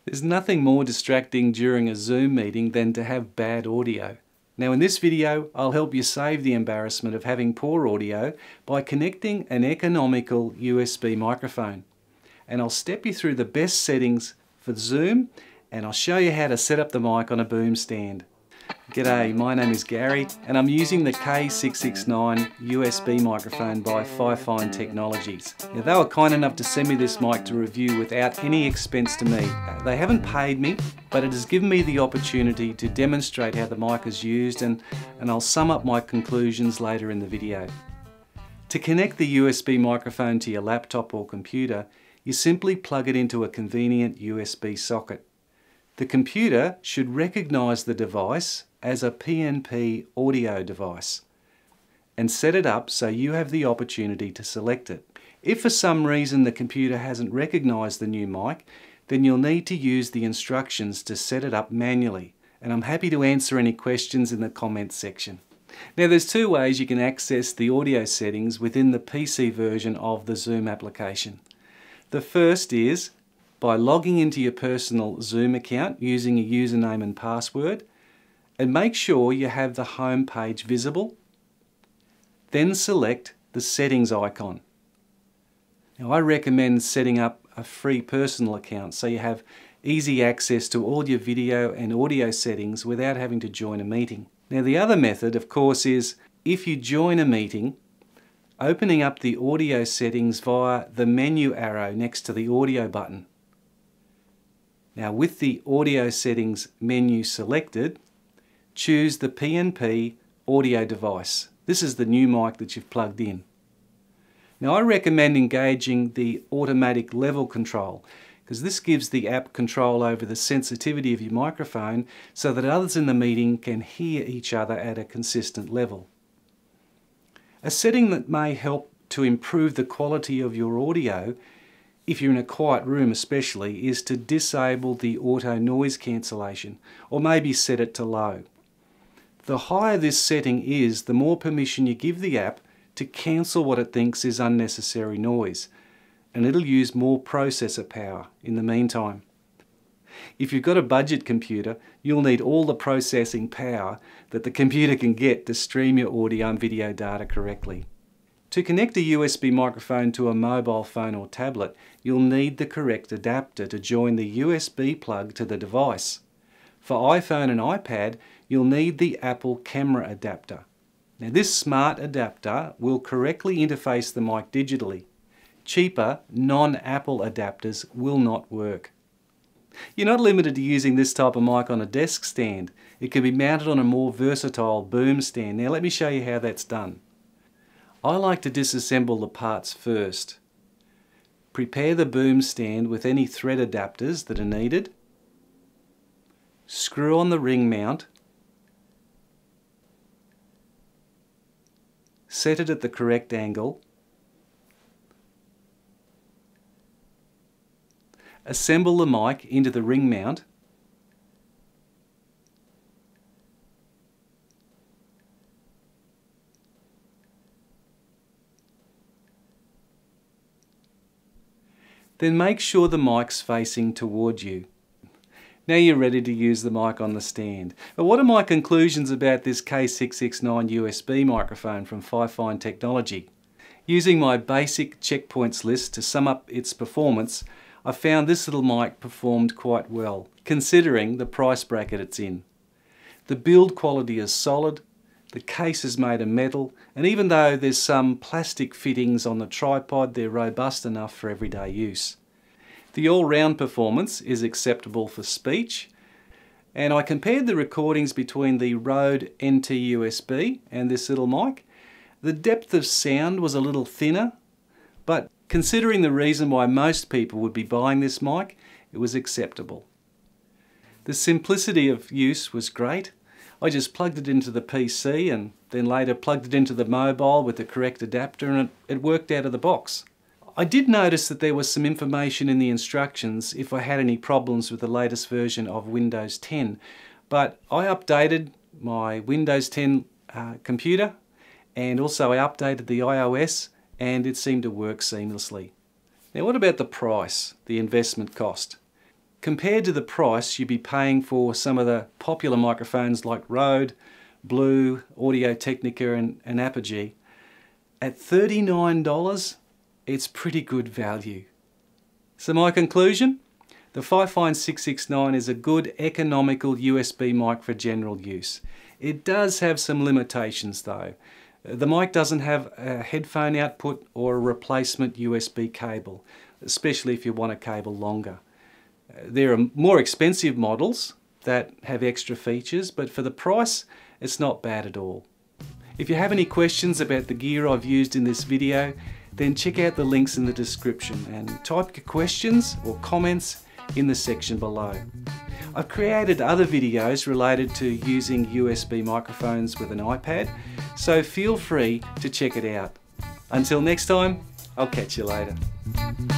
There's nothing more distracting during a Zoom meeting than to have bad audio. Now in this video, I'll help you save the embarrassment of having poor audio by connecting an economical USB microphone. And I'll step you through the best settings for Zoom, and I'll show you how to set up the mic on a boom stand. G'day, my name is Gary and I'm using the K669 USB microphone by FIFINE Technologies. Now, they were kind enough to send me this mic to review without any expense to me. They haven't paid me, but it has given me the opportunity to demonstrate how the mic is used, and I'll sum up my conclusions later in the video. To connect the USB microphone to your laptop or computer, you simply plug it into a convenient USB socket. The computer should recognise the device as a PNP audio device and set it up so you have the opportunity to select it. If for some reason the computer hasn't recognised the new mic, then you'll need to use the instructions to set it up manually, and I'm happy to answer any questions in the comments section. Now, there's two ways you can access the audio settings within the PC version of the Zoom application. The first is by logging into your personal Zoom account using a username and password, and make sure you have the home page visible. Then select the settings icon. Now, I recommend setting up a free personal account so you have easy access to all your video and audio settings without having to join a meeting. Now, the other method, of course, is if you join a meeting, opening up the audio settings via the menu arrow next to the audio button. Now, with the audio settings menu selected, choose the PNP audio device. This is the new mic that you've plugged in. Now, I recommend engaging the automatic level control, because this gives the app control over the sensitivity of your microphone so that others in the meeting can hear each other at a consistent level. A setting that may help to improve the quality of your audio, if you're in a quiet room especially, is to disable the auto noise cancellation, or maybe set it to low. The higher this setting is, the more permission you give the app to cancel what it thinks is unnecessary noise, and it'll use more processor power in the meantime. If you've got a budget computer, you'll need all the processing power that the computer can get to stream your audio and video data correctly. To connect a USB microphone to a mobile phone or tablet, you'll need the correct adapter to join the USB plug to the device. For iPhone and iPad, you'll need the Apple camera adapter. Now, this smart adapter will correctly interface the mic digitally. Cheaper, non-Apple adapters will not work. You're not limited to using this type of mic on a desk stand. It can be mounted on a more versatile boom stand. Now, let me show you how that's done. I like to disassemble the parts first. Prepare the boom stand with any thread adapters that are needed. Screw on the ring mount. Set it at the correct angle. Assemble the mic into the ring mount. Then make sure the mic's facing toward you. Now you're ready to use the mic on the stand. But what are my conclusions about this K669 USB microphone from FIFINE Technology? Using my basic checkpoints list to sum up its performance, I found this little mic performed quite well, considering the price bracket it's in. The build quality is solid, the case is made of metal, and even though there's some plastic fittings on the tripod, they're robust enough for everyday use. The all-round performance is acceptable for speech, and I compared the recordings between the Rode NT USB and this little mic. The depth of sound was a little thinner, but considering the reason why most people would be buying this mic, it was acceptable. The simplicity of use was great. I just plugged it into the PC and then later plugged it into the mobile with the correct adapter, and it worked out of the box. I did notice that there was some information in the instructions if I had any problems with the latest version of Windows 10, but I updated my Windows 10 computer, and also I updated the iOS, and it seemed to work seamlessly. Now, what about the price, the investment cost? compared to the price you'd be paying for some of the popular microphones like Rode, Blue, Audio-Technica and Apogee, at $39, it's pretty good value. So my conclusion? The FIFINE 669 is a good economical USB mic for general use. It does have some limitations though. The mic doesn't have a headphone output or a replacement USB cable, especially if you want a cable longer. There are more expensive models that have extra features, but for the price, it's not bad at all. If you have any questions about the gear I've used in this video, then check out the links in the description and type your questions or comments in the section below. I've created other videos related to using USB microphones with an iPad, so feel free to check it out. Until next time, I'll catch you later.